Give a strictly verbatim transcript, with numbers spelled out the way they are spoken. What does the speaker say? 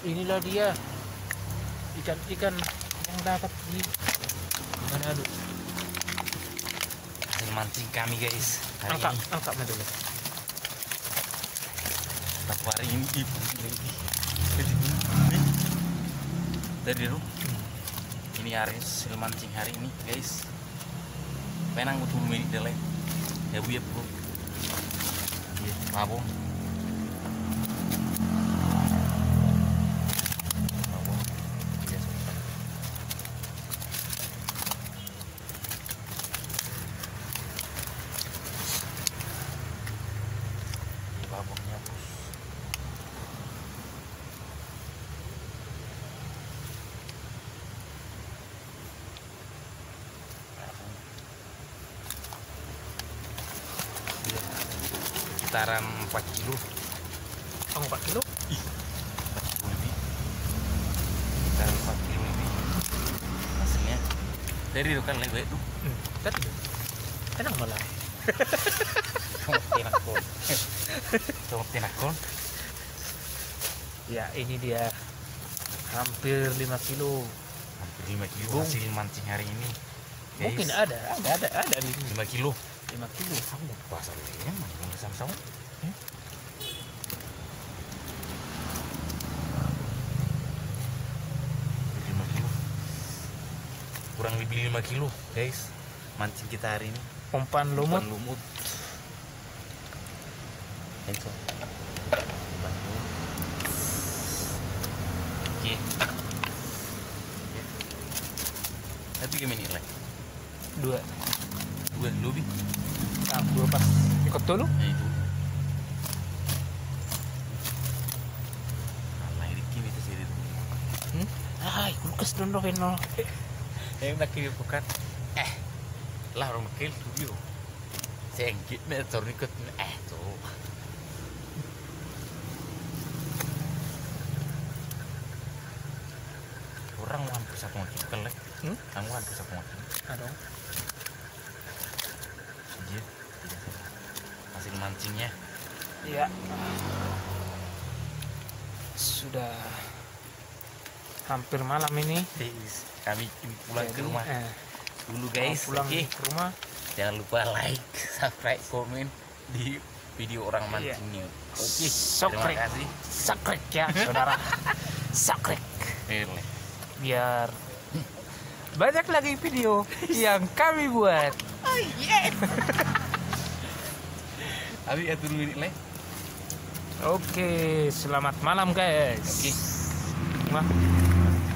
inilah dia ikan-ikan yang dapat di Manado. Hasil mancing kami guys hari Angkat, ini. angkat dulu. Tapi hari ini ibu dari dulu. Ini hasil mancing hari ini guys. Penang betul ini dele. Ya bu ya bro. Mabung. Babongnya bos. Sekitaran empat kilo. Oh, empat kilo? Ih, empat kilo lebih. Sekitaran empat kilo lebih. Hasilnya dari itu kan lewat tuh. Hmm, tadi tenang malah. Tinakon. Tunggu tinakon. Ya, ini dia hampir lima kilo. Hampir lima kilo Bung. hasil mancing hari ini. Guys, Mungkin ada, ada, ada, ada di sini. lima kilo. lima kilo. Kamu pasar ya, mana sama-sama. Hmm? lima kilo. Kurang lebih lima kilo, guys. Mancing kita hari ini. Umpan lumut. Umpan lumut. Enso. Umpan lumut. Oke. Oke. Tapi gimana nih, Dua. Dua lebih. Ah, dua pas. Ikut dulu. Nah itu. Allah Riki itu sih itu. Hmm? Ay, kulkas dulu no. Yang nak kiri bukan. Eh, lah orang kecil tuh yo. Sengkit nih tornikot eh tuh. Orang hampir satu macam kelek. Hmm? Kamu hampir satu macam. Aduh. Iya. Hasil mancingnya. Iya. Sudah hampir malam ini. Guys, kami pulang Jadi, ke rumah eh, dulu mau guys. pulang Oke. ke rumah. Jangan lupa like, subscribe, komen di video orang Iya. mancingnya. Oke. Subscribe. Terima kasih. Subscribe ya, saudara. Subscribe. Ele. Biar banyak lagi video yang kami buat. Oh yes. Abi atur dulu ini. Oke, selamat malam guys. Oke. Wah.